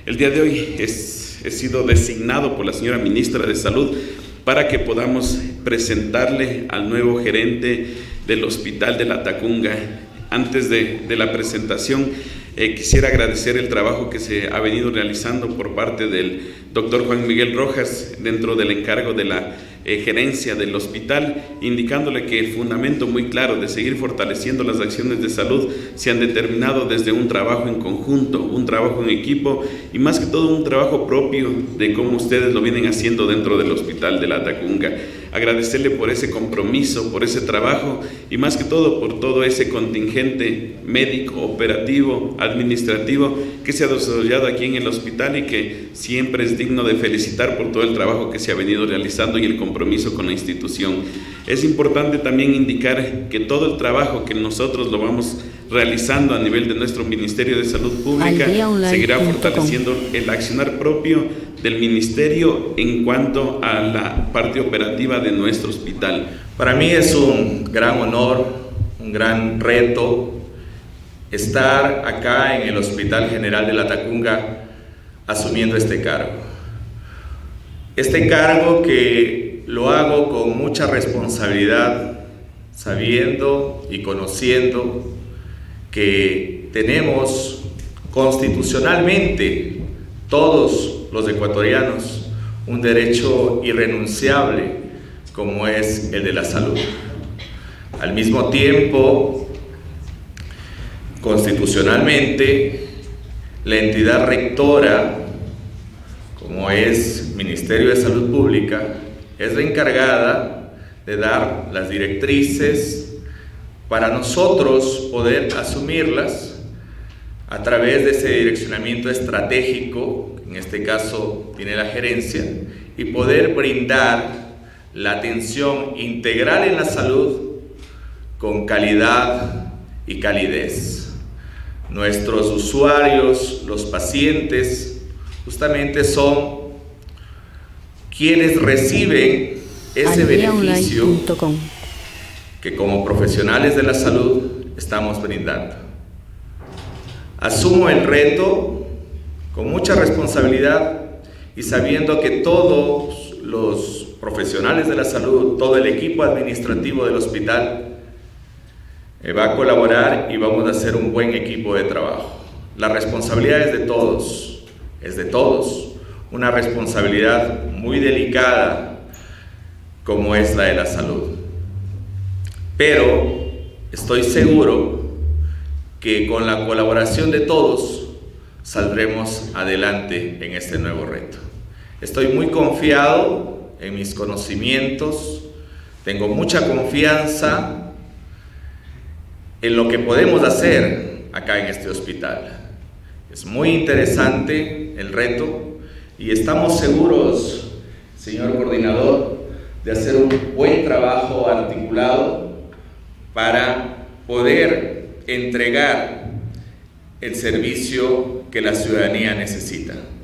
El día de hoy he sido designado por la señora ministra de Salud para que podamos presentarle al nuevo gerente del Hospital de La Tacunga. Antes de la presentación, quisiera agradecer el trabajo que se ha venido realizando por parte del doctor Juan Miguel Rojas dentro del encargo de la gerencia del hospital, indicándole que el fundamento muy claro de seguir fortaleciendo las acciones de salud se han determinado desde un trabajo en conjunto, un trabajo en equipo y más que todo un trabajo propio de cómo ustedes lo vienen haciendo dentro del Hospital de La Tacunga. Agradecerle por ese compromiso, por ese trabajo y más que todo por todo ese contingente médico, operativo, administrativo que se ha desarrollado aquí en el hospital y que siempre es digno de felicitar por todo el trabajo que se ha venido realizando y el compromiso con la institución. Es importante también indicar que todo el trabajo que nosotros lo vamos realizando a nivel de nuestro Ministerio de Salud Pública seguirá fortaleciendo el accionar propio del Ministerio en cuanto a la parte operativa de nuestro hospital. Para mí es un gran honor, un gran reto estar acá en el Hospital General de La Tacunga asumiendo este cargo. Este cargo que lo hago con mucha responsabilidad, sabiendo y conociendo que tenemos constitucionalmente todos los ecuatorianos un derecho irrenunciable como es el de la salud. Al mismo tiempo, constitucionalmente, la entidad rectora, como es Ministerio de Salud Pública, es la encargada de dar las directrices para nosotros poder asumirlas a través de ese direccionamiento estratégico, en este caso tiene la gerencia, y poder brindar la atención integral en la salud con calidad y calidez. Nuestros usuarios, los pacientes, justamente son quienes reciben ese beneficio que como profesionales de la salud estamos brindando. Asumo el reto con mucha responsabilidad y sabiendo que todos los profesionales de la salud, todo el equipo administrativo del hospital va a colaborar y vamos a hacer un buen equipo de trabajo. La responsabilidad es de todos, una responsabilidad muy delicada como es la de la salud. Pero estoy seguro que con la colaboración de todos saldremos adelante en este nuevo reto. Estoy muy confiado en mis conocimientos, tengo mucha confianza en lo que podemos hacer acá en este hospital. Es muy interesante el reto y estamos seguros, señor coordinador, de hacer un buen trabajo articulado para poder entregar el servicio que la ciudadanía necesita.